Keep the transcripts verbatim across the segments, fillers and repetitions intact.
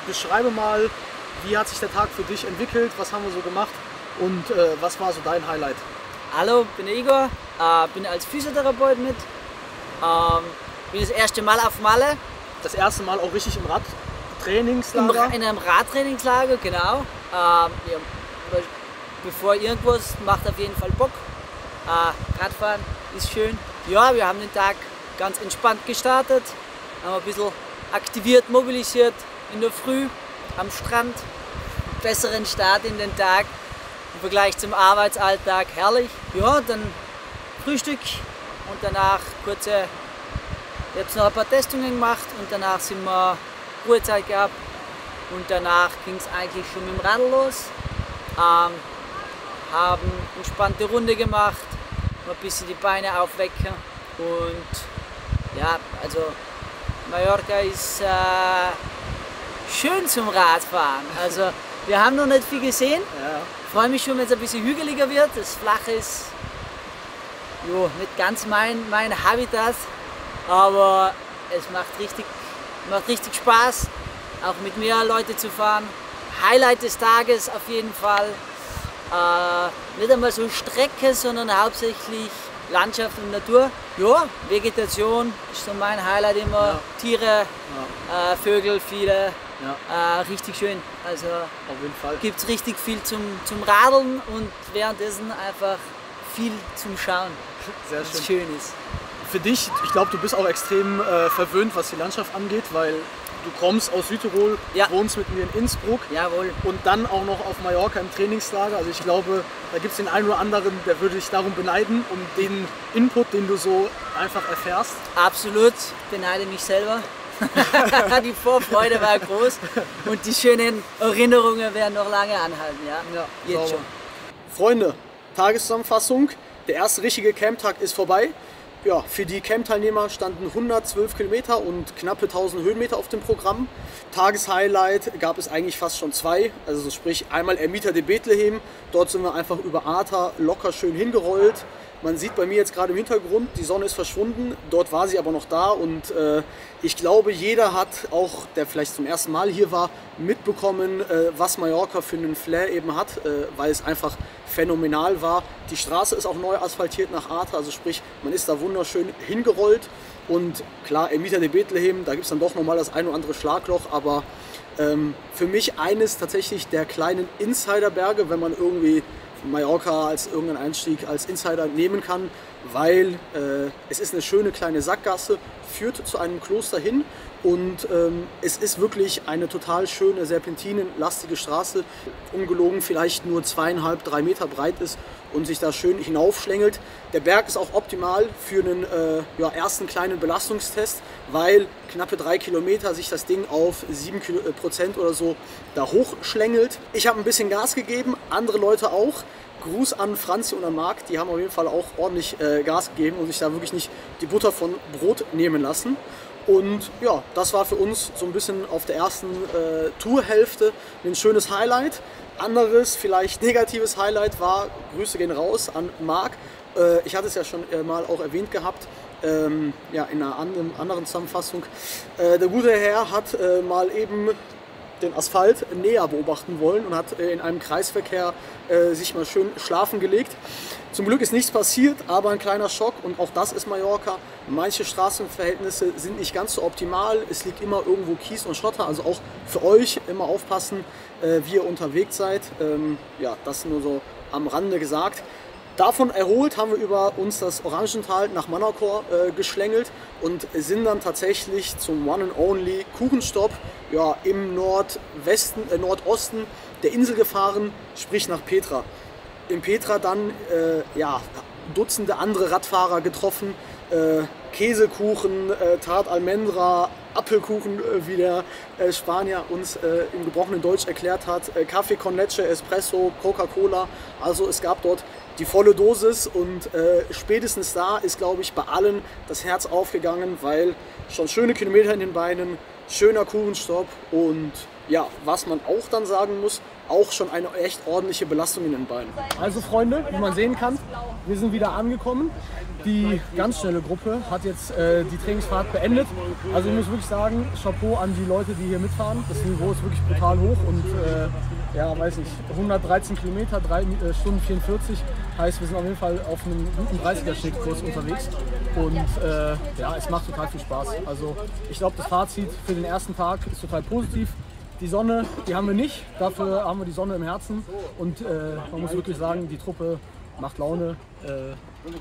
beschreibe mal, wie hat sich der Tag für dich entwickelt, was haben wir so gemacht und äh, was war so dein Highlight? Hallo, ich bin Igor, äh, bin als Physiotherapeut mit, ähm, bin das erste Mal auf Malle. Das erste Mal auch richtig im Radtrainingslager? Im Ra in einem Radtrainingslager, genau. Ähm, ja, bevor irgendwas, macht auf jeden Fall Bock. Äh, Radfahren ist schön. Ja, wir haben den Tag ganz entspannt gestartet, haben ein bisschen aktiviert, mobilisiert in der Früh am Strand. Besseren Start in den Tag im Vergleich zum Arbeitsalltag, herrlich. Ja, dann Frühstück und danach kurze, ich habe noch ein paar Testungen gemacht und danach sind wir Ruhezeit gehabt und danach ging es eigentlich schon mit dem Radl los. Ähm, haben eine entspannte Runde gemacht, ein bisschen die Beine aufwecken und ja, also Mallorca ist äh, schön zum Radfahren. Also wir haben noch nicht viel gesehen. Ja. Freue mich schon, wenn es ein bisschen hügeliger wird. Das Flache ist jo, nicht ganz mein, mein Habitat, aber es macht richtig, macht richtig Spaß, auch mit mehr Leuten zu fahren. Highlight des Tages auf jeden Fall. Äh, nicht einmal so Strecke, sondern hauptsächlich Landschaft und Natur. Ja, Vegetation ist so mein Highlight immer. Ja. Tiere, ja. Äh, Vögel, viele. Ja. Äh, richtig schön. Also auf jeden Fall gibt es richtig viel zum, zum Radeln und währenddessen einfach viel zum Schauen. Sehr schön. Was schön ist. Für dich, ich glaube, du bist auch extrem äh, verwöhnt, was die Landschaft angeht, weil du kommst aus Südtirol, ja. wohnst mit mir in Innsbruck. Jawohl. Und dann auch noch auf Mallorca im Trainingslager. Also ich glaube, da gibt es den einen oder anderen, der würde dich darum beneiden, um den Input, den du so einfach erfährst. Absolut, beneide mich selber. Die Vorfreude war groß und die schönen Erinnerungen werden noch lange anhalten. Ja, ja jetzt schon. Freunde, Tageszusammenfassung. Der erste richtige Camptag ist vorbei. Ja, für die Camp-Teilnehmer standen hundertzwölf Kilometer und knappe tausend Höhenmeter auf dem Programm. Tageshighlight gab es eigentlich fast schon zwei, also sprich einmal Ermita de Bethlehem. Dort sind wir einfach über Arta locker schön hingerollt. Man sieht bei mir jetzt gerade im Hintergrund, die Sonne ist verschwunden, dort war sie aber noch da und äh, ich glaube, jeder hat, auch der vielleicht zum ersten Mal hier war, mitbekommen, äh, was Mallorca für einen Flair eben hat, äh, weil es einfach phänomenal war. Die Straße ist auch neu asphaltiert nach Arta, also sprich, man ist da wunderschön hingerollt und klar, Ermita de Bethlehem, da gibt es dann doch nochmal das ein oder andere Schlagloch, aber ähm, für mich eines tatsächlich der kleinen Insiderberge, wenn man irgendwie Mallorca als irgendeinen Einstieg als Insider nehmen kann, weil äh, es ist eine schöne kleine Sackgasse, führt zu einem Kloster hin und ähm, es ist wirklich eine total schöne, serpentinenlastige Straße, ungelogen vielleicht nur zweieinhalb, drei Meter breit ist und sich da schön hinaufschlängelt. Der Berg ist auch optimal für einen äh, ja, ersten kleinen Belastungstest, weil knappe drei Kilometer sich das Ding auf sieben Prozent oder so da hochschlängelt. Ich habe ein bisschen Gas gegeben, andere Leute auch. Gruß an Franzi und an Marc, die haben auf jeden Fall auch ordentlich äh, Gas gegeben und sich da wirklich nicht die Butter von Brot nehmen lassen. Und ja, das war für uns so ein bisschen auf der ersten äh, Tourhälfte ein schönes Highlight. Anderes, vielleicht negatives Highlight war, Grüße gehen raus an Marc. Äh, ich hatte es ja schon äh, mal auch erwähnt gehabt, ähm, ja, in einer anderen, anderen Zusammenfassung. Äh, der gute Herr hat äh, mal eben den Asphalt näher beobachten wollen und hat in einem Kreisverkehr äh, sich mal schön schlafen gelegt. Zum Glück ist nichts passiert, aber ein kleiner Schock und auch das ist Mallorca. Manche Straßenverhältnisse sind nicht ganz so optimal. Es liegt immer irgendwo Kies und Schotter, also auch für euch immer aufpassen, äh, wie ihr unterwegs seid. Ähm, ja, das nur so am Rande gesagt. Davon erholt haben wir über uns das Orangental nach Manacor äh, geschlängelt und sind dann tatsächlich zum One and Only Kuchenstopp ja, im Nordwesten, äh, Nordosten der Insel gefahren, sprich nach Petra. In Petra dann äh, ja, Dutzende andere Radfahrer getroffen, äh, Käsekuchen, äh, Tart Almendra, Apfelkuchen, äh, wie der äh, Spanier uns äh, im gebrochenen Deutsch erklärt hat, äh, Kaffee con leche, Espresso, Coca-Cola, also es gab dort die volle Dosis und äh, spätestens da ist, glaube ich, bei allen das Herz aufgegangen, weil schon schöne Kilometer in den Beinen, schöner Kuchenstopp und ja, was man auch dann sagen muss, auch schon eine echt ordentliche Belastung in den Beinen. Also Freunde, wie man sehen kann, wir sind wieder angekommen. Die ganz schnelle Gruppe hat jetzt äh, die Trainingsfahrt beendet. Also ich muss wirklich sagen, Chapeau an die Leute, die hier mitfahren. Das Niveau ist wirklich brutal hoch und äh, ja, weiß nicht, hundertdreizehn Kilometer, drei Stunden vierundvierzig. Heißt, wir sind auf jeden Fall auf einem guten dreißiger-Schnitt-Kurs unterwegs. Und äh, ja, es macht total viel Spaß. Also ich glaube, das Fazit für den ersten Tag ist total positiv. Die Sonne, die haben wir nicht, dafür haben wir die Sonne im Herzen. Und äh, man muss wirklich sagen, die Truppe macht Laune. Äh,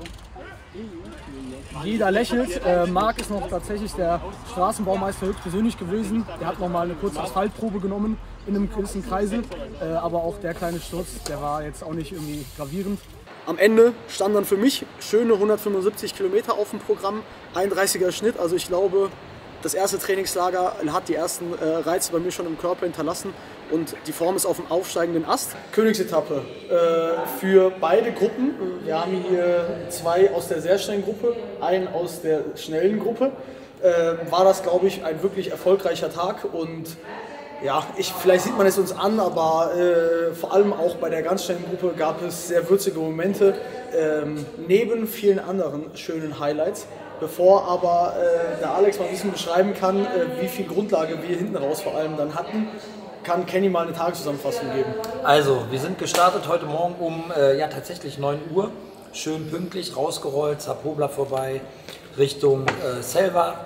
Jeder lächelt. Äh, Marc ist noch tatsächlich der Straßenbaumeister höchstpersönlich gewesen. Der hat noch mal eine kurze Asphaltprobe genommen in einem gewissen Kreisel. Äh, aber auch der kleine Sturz, der war jetzt auch nicht irgendwie gravierend. Am Ende stand dann für mich schöne hundertfünfundsiebzig Kilometer auf dem Programm, einunddreißiger Schnitt. Also ich glaube, das erste Trainingslager hat die ersten äh, Reize bei mir schon im Körper hinterlassen und die Form ist auf dem aufsteigenden Ast. Königsetappe äh, für beide Gruppen. Wir haben hier zwei aus der sehr schnellen Gruppe, einen aus der schnellen Gruppe. Äh, war das, glaube ich, ein wirklich erfolgreicher Tag und ja, ich, vielleicht sieht man es uns an, aber äh, vor allem auch bei der ganz schnellen Gruppe gab es sehr würzige Momente, ähm, neben vielen anderen schönen Highlights. Bevor aber äh, der Alex mal ein bisschen beschreiben kann, äh, wie viel Grundlage wir hinten raus vor allem dann hatten, kann Kenny mal eine Tageszusammenfassung geben. Also, wir sind gestartet heute Morgen um äh, ja, tatsächlich neun Uhr, schön pünktlich rausgerollt, Sapobla vorbei, Richtung äh, Selva,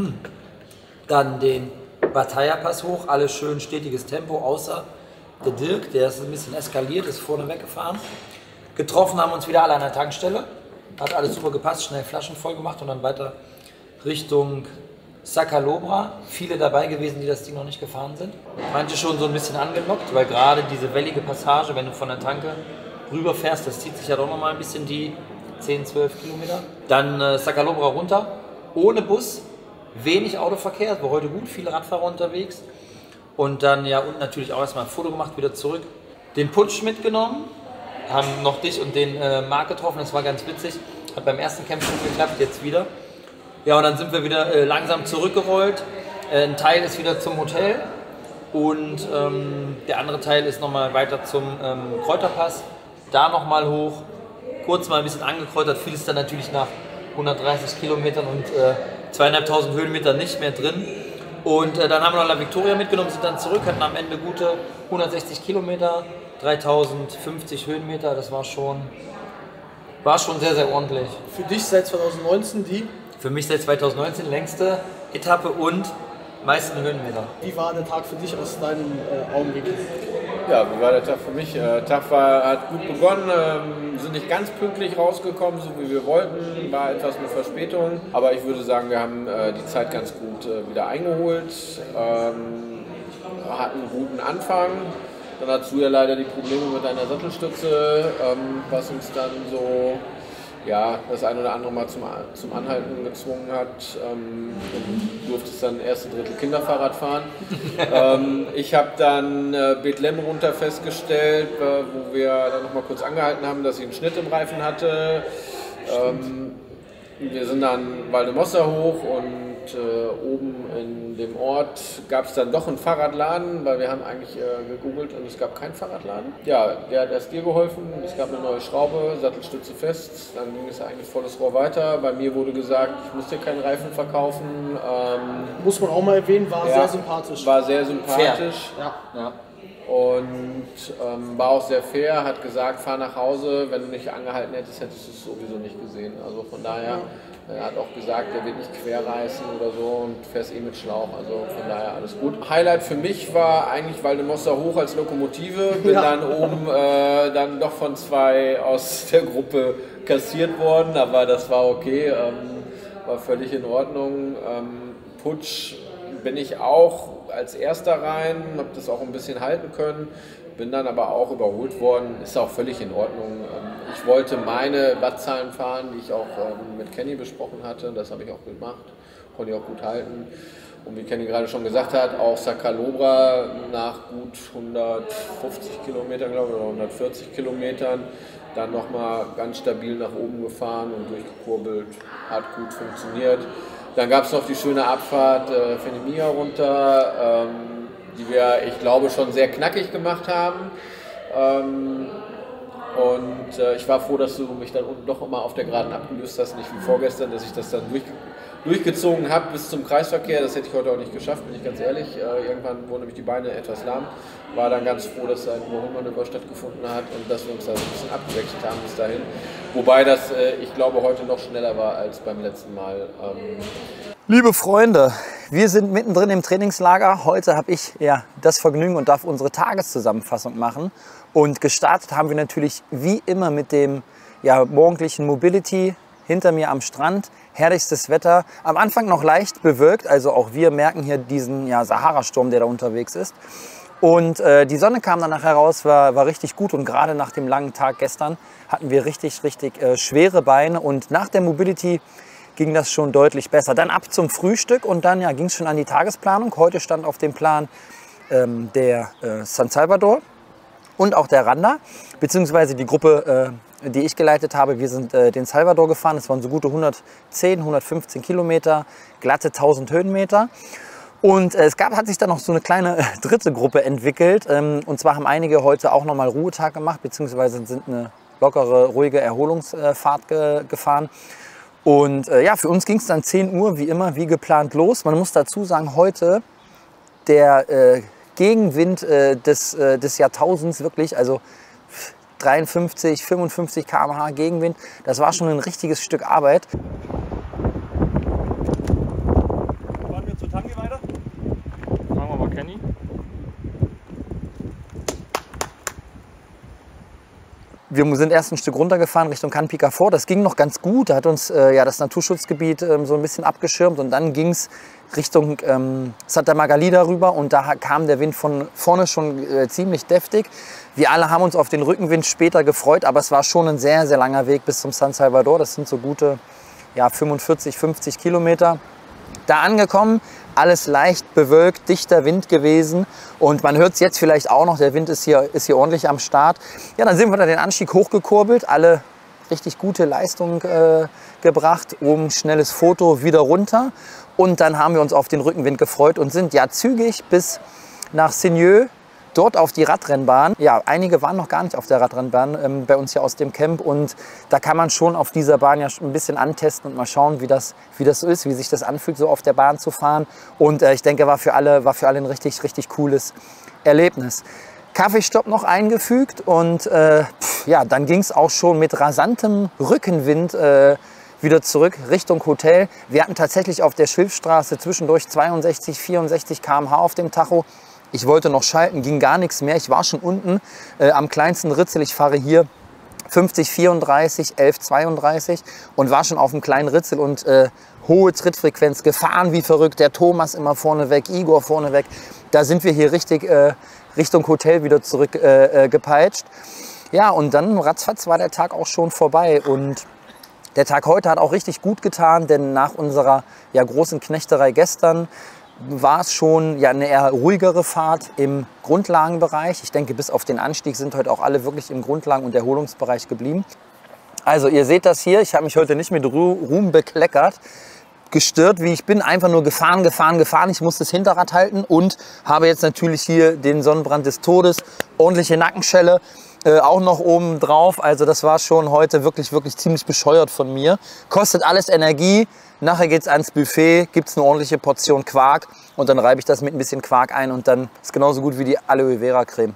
dann den Bataja-Pass hoch, alles schön stetiges Tempo, außer der Dirk, der ist ein bisschen eskaliert, ist vorne weggefahren. Getroffen haben uns wieder alle an der Tankstelle. Hat alles super gepasst, schnell Flaschen voll gemacht und dann weiter Richtung Sacalobra. Viele dabei gewesen, die das Ding noch nicht gefahren sind. Manche schon so ein bisschen angelockt, weil gerade diese wellige Passage, wenn du von der Tanke rüberfährst, das zieht sich ja doch noch mal ein bisschen die zehn, zwölf Kilometer. Dann äh, Sacalobra runter, ohne Bus, wenig Autoverkehr, es war heute gut, viele Radfahrer unterwegs. Und dann ja unten natürlich auch erstmal ein Foto gemacht, wieder zurück. Den Putsch mitgenommen. Haben noch dich und den äh, Marc getroffen, das war ganz witzig. Hat beim ersten Camp schon geklappt, jetzt wieder. Ja, und dann sind wir wieder äh, langsam zurückgerollt. Äh, ein Teil ist wieder zum Hotel und ähm, der andere Teil ist nochmal weiter zum ähm, Kräuterpass. Da nochmal hoch, kurz mal ein bisschen angekräutert. Viel ist dann natürlich nach hundertdreißig Kilometern und äh, zweieinhalbtausend Höhenmeter nicht mehr drin. Und äh, dann haben wir noch La Victoria mitgenommen, sind dann zurück, hatten am Ende gute hundertsechzig Kilometer. dreitausendfünfzig Höhenmeter, das war schon, war schon sehr, sehr ordentlich. Für dich seit zweitausendneunzehn die? Für mich seit zweitausendneunzehn längste Etappe und meisten Höhenmeter. Wie war der Tag für dich aus deinem äh, Augenwinkel? Ja, wie war der Tag für mich? Der Tag war, hat gut begonnen, ähm, sind nicht ganz pünktlich rausgekommen, so wie wir wollten, war etwas mit Verspätung. Aber ich würde sagen, wir haben äh, die Zeit ganz gut äh, wieder eingeholt, ähm, hatten einen guten Anfang. Dann hast du ja leider die Probleme mit deiner Sattelstütze, ähm, was uns dann so ja, das ein oder andere Mal zum, zum Anhalten gezwungen hat. Ähm, du durftest dann erste Drittel Kinderfahrrad fahren. ähm, ich habe dann äh, Bethlehem runter festgestellt, äh, wo wir dann noch mal kurz angehalten haben, dass ich einen Schnitt im Reifen hatte. Ähm, wir sind dann Valdemossa hoch und äh, oben in dem Ort gab es dann doch einen Fahrradladen, weil wir haben eigentlich äh, gegoogelt und es gab keinen Fahrradladen. Ja, der hat erst dir geholfen, es gab eine neue Schraube, Sattelstütze fest, dann ging es eigentlich volles Rohr weiter. Bei mir wurde gesagt, ich muss dir keinen Reifen verkaufen. Ähm, Muss man auch mal erwähnen, war ja, sehr sympathisch. War sehr sympathisch. Ja. Ja. Und ähm, war auch sehr fair, hat gesagt, fahr nach Hause, wenn du nicht angehalten hättest, hättest du es sowieso nicht gesehen. Also von daher, er hat auch gesagt, er wird nicht querreißen oder so und fährst eh mit Schlauch, also von daher alles gut. Highlight für mich war eigentlich Valdemossa hoch als Lokomotive, bin ja. dann oben äh, dann doch von zwei aus der Gruppe kassiert worden, aber das war okay, ähm, war völlig in Ordnung. Ähm, Putsch bin ich auch als erster rein, habe das auch ein bisschen halten können, bin dann aber auch überholt worden, ist auch völlig in Ordnung. Ich wollte meine Wattzahlen fahren, die ich auch mit Kenny besprochen hatte, das habe ich auch gemacht, konnte ich auch gut halten. Und wie Kenny gerade schon gesagt hat, auch Sacalobra nach gut hundertfünfzig Kilometern, glaube ich, oder hundertvierzig Kilometern, dann nochmal ganz stabil nach oben gefahren und durchgekurbelt, hat gut funktioniert. Dann gab es noch die schöne Abfahrt äh, Fenemia runter, ähm, die wir, ich glaube, schon sehr knackig gemacht haben. Ähm, und äh, ich war froh, dass du mich dann unten doch immer auf der Geraden abgelöst hast, nicht wie vorgestern, dass ich das dann durch, durchgezogen habe bis zum Kreisverkehr. Das hätte ich heute auch nicht geschafft, bin ich ganz ehrlich. Äh, irgendwann wurden nämlich die Beine etwas lahm. War dann ganz froh, dass ein Überholmanöver stattgefunden hat und dass wir uns da so ein bisschen abgewechselt haben bis dahin. Wobei das, äh, ich glaube, heute noch schneller war als beim letzten Mal. Ähm Liebe Freunde, wir sind mittendrin im Trainingslager. Heute habe ich ja das Vergnügen und darf unsere Tageszusammenfassung machen. Und gestartet haben wir natürlich wie immer mit dem ja, morgendlichen Mobility hinter mir am Strand. Herrlichstes Wetter. Am Anfang noch leicht bewölkt, also auch wir merken hier diesen ja, Sahara-Sturm, der da unterwegs ist. Und äh, die Sonne kam dann nachher raus, war, war richtig gut und gerade nach dem langen Tag gestern hatten wir richtig, richtig äh, schwere Beine und nach der Mobility ging das schon deutlich besser. Dann ab zum Frühstück und dann ja, ging es schon an die Tagesplanung. Heute stand auf dem Plan ähm, der äh, San Salvador und auch der Randa, beziehungsweise die Gruppe, äh, die ich geleitet habe. Wir sind äh, den Salvador gefahren, das waren so gute hundertzehn, hundertfünfzehn Kilometer, glatte tausend Höhenmeter. Und äh, es gab, hat sich dann noch so eine kleine äh, dritte Gruppe entwickelt. Ähm, und zwar haben einige heute auch nochmal Ruhetag gemacht, beziehungsweise sind eine lockere, ruhige Erholungsfahrt ge gefahren. Und äh, ja, für uns ging es dann zehn Uhr, wie immer, wie geplant los. Man muss dazu sagen, heute der äh, Gegenwind äh, des, äh, des Jahrtausends wirklich, also dreiundfünfzig, fünfundfünfzig Kilometer pro Stunde Gegenwind, das war schon ein richtiges Stück Arbeit. Fahren wir zur Tangi weiter? Machen wir mal Kenny. Wir sind erst ein Stück runtergefahren Richtung Can Picafort. Das ging noch ganz gut. Da hat uns äh, ja, das Naturschutzgebiet ähm, so ein bisschen abgeschirmt. Und dann ging es Richtung ähm, Santa Margalida rüber. Und da kam der Wind von vorne schon äh, ziemlich deftig. Wir alle haben uns auf den Rückenwind später gefreut. Aber es war schon ein sehr, sehr langer Weg bis zum San Salvador. Das sind so gute ja, fünfundvierzig, fünfzig Kilometer. Da angekommen, alles leicht bewölkt, dichter Wind gewesen und man hört es jetzt vielleicht auch noch, der Wind ist hier, ist hier ordentlich am Start. Ja, dann sind wir da den Anstieg hochgekurbelt, alle richtig gute Leistung äh, gebracht, oben schnelles Foto, wieder runter und dann haben wir uns auf den Rückenwind gefreut und sind ja zügig bis nach Seigneux, dort auf die Radrennbahn. Ja, einige waren noch gar nicht auf der Radrennbahn ähm, bei uns hier aus dem Camp und da kann man schon auf dieser Bahn ja ein bisschen antesten und mal schauen, wie das, wie das so ist, wie sich das anfühlt, so auf der Bahn zu fahren. Und äh, ich denke, war für alle, war für alle ein richtig, richtig cooles Erlebnis. Kaffeestopp noch eingefügt und äh, pff, ja, dann ging es auch schon mit rasantem Rückenwind äh, wieder zurück Richtung Hotel. Wir hatten tatsächlich auf der Schilfstraße zwischendurch zweiundsechzig, vierundsechzig Kilometer pro Stunde auf dem Tacho. Ich wollte noch schalten, ging gar nichts mehr. Ich war schon unten äh, am kleinsten Ritzel. Ich fahre hier fünfzig, vierunddreißig, elf, zweiunddreißig und war schon auf dem kleinen Ritzel und äh, hohe Trittfrequenz gefahren wie verrückt. Der Thomas immer vorne weg, Igor vorne weg. Da sind wir hier richtig äh, Richtung Hotel wieder zurück äh, äh, gepeitscht. Ja, und dann ratzfatz war der Tag auch schon vorbei und der Tag heute hat auch richtig gut getan, denn nach unserer ja, großen Knechterei gestern war es schon ja, eine eher ruhigere Fahrt im Grundlagenbereich. Ich denke, bis auf den Anstieg sind heute auch alle wirklich im Grundlagen- und Erholungsbereich geblieben. Also ihr seht das hier, ich habe mich heute nicht mit Ruhm bekleckert, gestört wie ich bin, einfach nur gefahren, gefahren, gefahren. Ich musste das Hinterrad halten und habe jetzt natürlich hier den Sonnenbrand des Todes, ordentliche Nackenschelle, äh, auch noch oben drauf. Also das war schon heute wirklich, wirklich ziemlich bescheuert von mir. Kostet alles Energie. Nachher geht es ans Buffet, gibt es eine ordentliche Portion Quark und dann reibe ich das mit ein bisschen Quark ein und dann ist genauso gut wie die Aloe Vera Creme.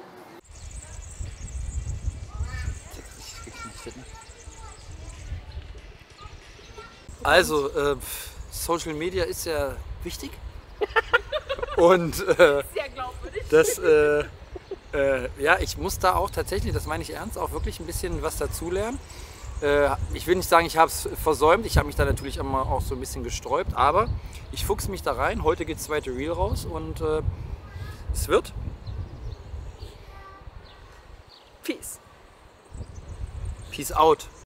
Also, äh, Social Media ist ja wichtig und äh, Sehr glaubwürdig. das, äh, äh, ja, ich muss da auch tatsächlich, das meine ich ernst, auch wirklich ein bisschen was dazulernen. Ich will nicht sagen, ich habe es versäumt. Ich habe mich da natürlich immer auch so ein bisschen gesträubt. Aber ich fuchse mich da rein. Heute geht das zweite Reel raus und äh, es wird. Peace. Peace out.